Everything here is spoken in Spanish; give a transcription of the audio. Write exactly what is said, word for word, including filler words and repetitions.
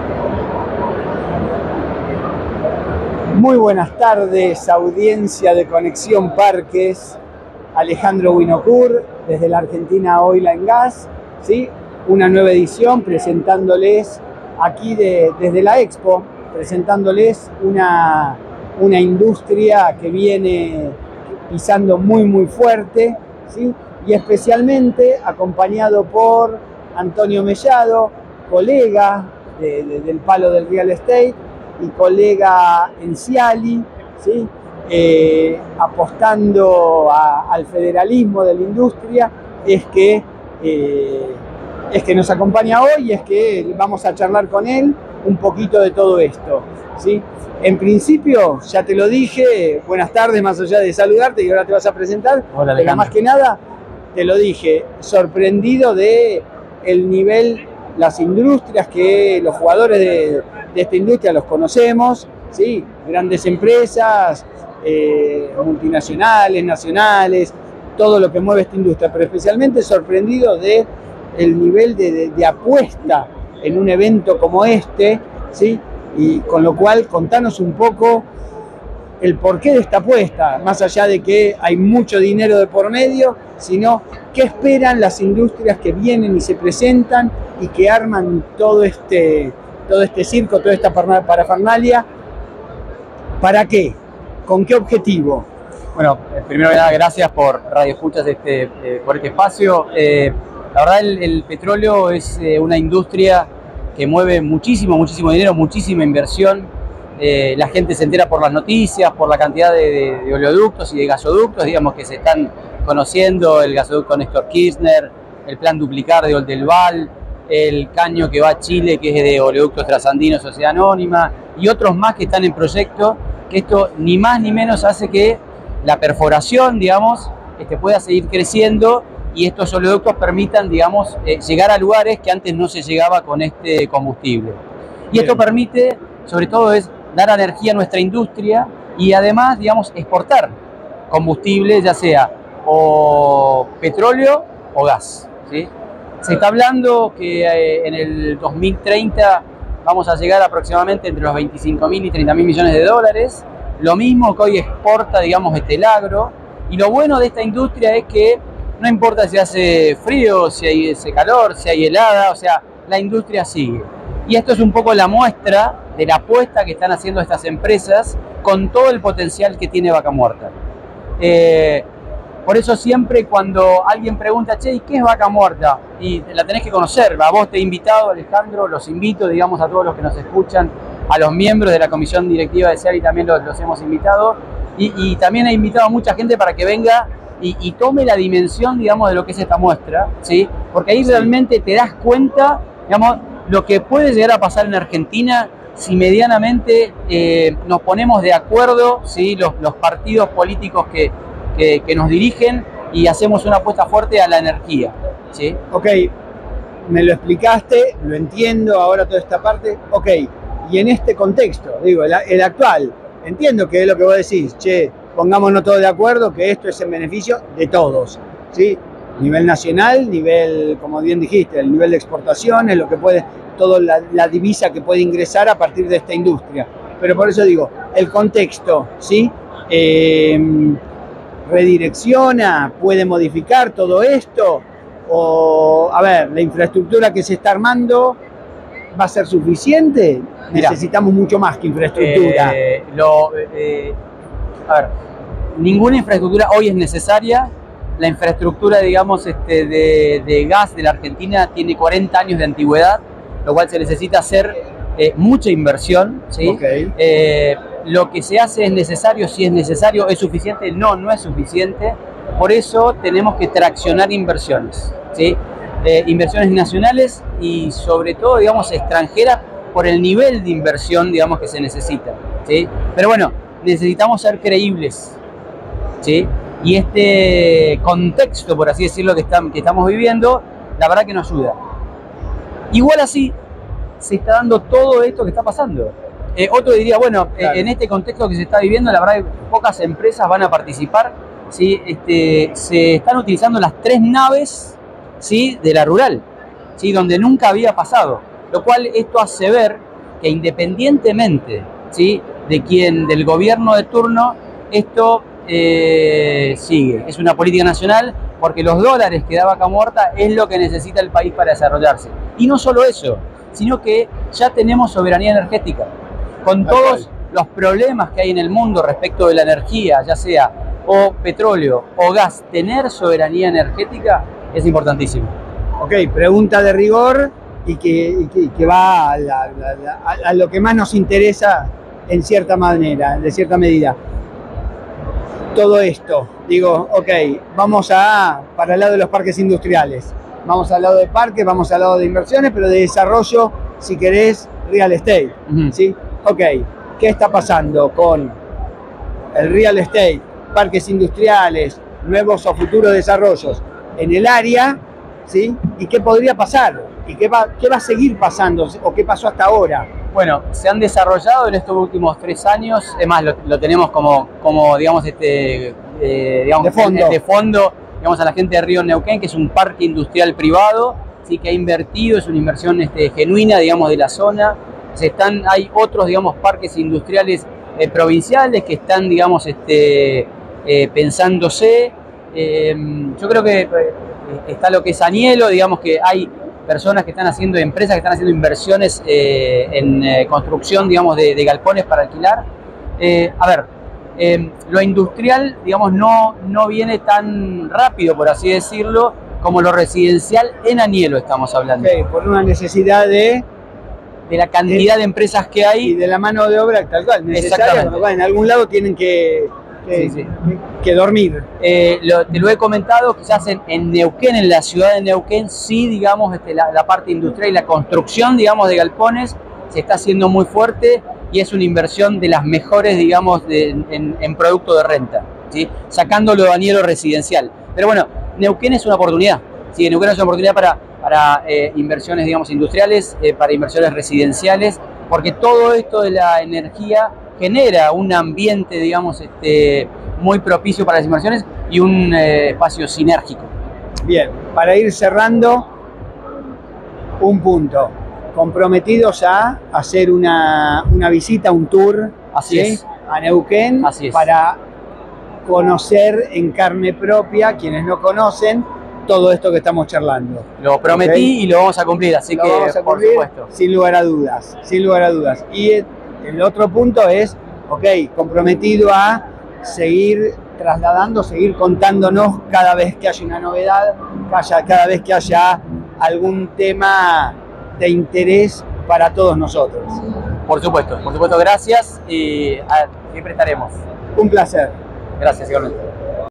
Muy buenas tardes, audiencia de Conexión Parques. Alejandro Winokur, desde la Argentina Oil and Gas, ¿sí? Una nueva edición presentándoles aquí de, desde la Expo, presentándoles una, una industria que viene pisando muy muy fuerte, ¿sí? Y especialmente acompañado por Antonio Mellado, colega de, de, del palo del real estate y colega en Ciali, ¿sí? Eh, apostando a, al federalismo de la industria, es que, eh, es que nos acompaña hoy y es que vamos a charlar con él un poquito de todo esto, ¿sí? En principio, ya te lo dije, buenas tardes, más allá de saludarte y ahora te vas a presentar. Hola, pero más que nada, te lo dije, sorprendido de el nivel, las industrias que los jugadores de, de esta industria los conocemos, ¿sí? Grandes empresas, eh, multinacionales, nacionales, todo lo que mueve esta industria, pero especialmente sorprendido de el nivel de, de, de apuesta en un evento como este, ¿sí? Y con lo cual contanos un poco el porqué de esta apuesta, más allá de que hay mucho dinero de por medio, sino qué esperan las industrias que vienen y se presentan y que arman todo este, todo este circo, toda esta parafernalia. ¿Para qué? ¿Con qué objetivo? Bueno, primero que nada, gracias por Radio Escuchas este, eh, por este espacio. Eh, la verdad, el, el petróleo es eh, una industria que mueve muchísimo, muchísimo dinero, muchísima inversión. Eh, la gente se entera por las noticias, por la cantidad de, de, de oleoductos y de gasoductos, digamos, que se están conociendo, el gasoducto Néstor Kirchner, el plan Duplicar de Oldelval, el caño que va a Chile, que es de Oleoductos Trasandinos, Sociedad Anónima, y otros más que están en proyecto, que esto ni más ni menos hace que la perforación, digamos, este, pueda seguir creciendo y estos oleoductos permitan, digamos, eh, llegar a lugares que antes no se llegaba con este combustible. Y esto permite, sobre todo, es dar energía a nuestra industria y además, digamos, exportar combustible, ya sea o petróleo o gas, ¿sí? Se está hablando que eh, en el dos mil treinta vamos a llegar aproximadamente entre los veinticinco mil y treinta mil millones de dólares, lo mismo que hoy exporta, digamos, este el agro. Y lo bueno de esta industria es que no importa si hace frío, si hay ese calor, si hay helada, o sea, la industria sigue. Y esto es un poco la muestra de la apuesta que están haciendo estas empresas con todo el potencial que tiene Vaca Muerta. Eh, por eso siempre cuando alguien pregunta, che, ¿y qué es Vaca Muerta? Y la tenés que conocer, a vos te he invitado, Alejandro, los invito, digamos, a todos los que nos escuchan, a los miembros de la comisión directiva de Ciali también los, los hemos invitado, y, y también he invitado a mucha gente para que venga y, y tome la dimensión, digamos, de lo que es esta muestra, ¿sí? Porque ahí sí, realmente te das cuenta, digamos, lo que puede llegar a pasar en Argentina si medianamente eh, nos ponemos de acuerdo, ¿sí? los, los partidos políticos que, que, que nos dirigen y hacemos una apuesta fuerte a la energía, ¿sí? Ok, me lo explicaste, lo entiendo ahora toda esta parte, ok, y en este contexto, digo, el, el actual, entiendo que es lo que vos decís, che, pongámonos todos de acuerdo que esto es en beneficio de todos, ¿sí? Nivel nacional, nivel, como bien dijiste, el nivel de exportaciones, lo que puede, toda la, la divisa que puede ingresar a partir de esta industria. Pero por eso digo, el contexto, ¿sí? Eh, redirecciona, puede modificar todo esto, o, a ver, la infraestructura que se está armando va a ser suficiente. Mirá, necesitamos mucho más que infraestructura. Eh, lo, eh, a ver, ninguna infraestructura hoy es necesaria. La infraestructura, digamos, este, de, de gas de la Argentina tiene cuarenta años de antigüedad, lo cual se necesita hacer eh, mucha inversión, ¿sí? Okay. Eh, lo que se hace es necesario, si es necesario, ¿es suficiente? No, no es suficiente. Por eso tenemos que traccionar inversiones, ¿sí? Eh, inversiones nacionales y sobre todo, digamos, extranjeras por el nivel de inversión, digamos, que se necesita, ¿sí? Pero bueno, necesitamos ser creíbles, ¿sí? Y este contexto, por así decirlo, que, están, que estamos viviendo, la verdad que nos ayuda. Igual así, se está dando todo esto que está pasando. Eh, otro diría, bueno, claro, eh, en este contexto que se está viviendo, la verdad que pocas empresas van a participar, ¿sí? Este, se están utilizando las tres naves, ¿sí?, de la rural, ¿sí?, donde nunca había pasado. Lo cual esto hace ver que independientemente, ¿sí?, de quién, del gobierno de turno, esto eh, sigue. Es una política nacional porque los dólares que da Vaca Muerta es lo que necesita el país para desarrollarse. Y no solo eso, sino que ya tenemos soberanía energética. Con todos los problemas que hay en el mundo respecto de la energía, ya sea o petróleo o gas, tener soberanía energética es importantísimo. Ok, pregunta de rigor y que, y que, y que va a, la, la, la, a lo que más nos interesa en cierta manera, de cierta medida. Todo esto, digo, ok, vamos a, para el lado de los parques industriales, vamos al lado de parques, vamos al lado de inversiones, pero de desarrollo, si querés, real estate, uh-huh. ¿Sí? Ok, ¿qué está pasando con el real estate, parques industriales, nuevos o futuros desarrollos en el área, ¿sí? ¿Y qué podría pasar? ¿Y qué va, qué va a seguir pasando? ¿O qué pasó hasta ahora? Bueno, se han desarrollado en estos últimos tres años, es más, lo, lo tenemos como, como digamos, este, eh, digamos, de fondo, de fondo digamos, a la gente de Río Neuquén, que es un parque industrial privado, sí, que ha invertido, es una inversión este, genuina, digamos, de la zona. Se están, hay otros, digamos, parques industriales eh, provinciales que están, digamos, este, eh, pensándose. Eh, yo creo que eh, está lo que es Añelo, digamos que hay personas que están haciendo, empresas que están haciendo inversiones eh, en eh, construcción, digamos, de, de galpones para alquilar. Eh, a ver, eh, lo industrial, digamos, no, no viene tan rápido, por así decirlo, como lo residencial en Añelo estamos hablando. Okay, por una necesidad de... de la cantidad de, de empresas que hay. Y de la mano de obra tal cual, necesaria, cuando en algún lado tienen que... Que, sí, sí. que, que dormir. Eh, lo, te lo he comentado, quizás en, en Neuquén, en la ciudad de Neuquén, sí, digamos, este, la, la parte industrial y la construcción, digamos, de galpones se está haciendo muy fuerte y es una inversión de las mejores, digamos, de, en, en producto de renta, ¿sí? Sacándolo de Añelo residencial. Pero bueno, Neuquén es una oportunidad, ¿sí? Neuquén es una oportunidad para, para eh, inversiones, digamos, industriales, eh, para inversiones residenciales, porque todo esto de la energía genera un ambiente, digamos, este, muy propicio para las inversiones y un eh, espacio sinérgico. Bien, para ir cerrando, un punto. Comprometidos a hacer una, una visita, un tour, Así ¿sí? es. a Neuquén, Así es. Para conocer en carne propia, quienes no conocen, todo esto que estamos charlando. Lo prometí, ¿okay? Y lo vamos a cumplir, así lo que vamos a cumplir, por supuesto. Sin lugar a dudas, sin lugar a dudas. Y el otro punto es, ok, comprometido a seguir trasladando, seguir contándonos cada vez que haya una novedad, cada vez que haya algún tema de interés para todos nosotros. Por supuesto, por supuesto, gracias y a, siempre estaremos. Un placer. Gracias, igualmente.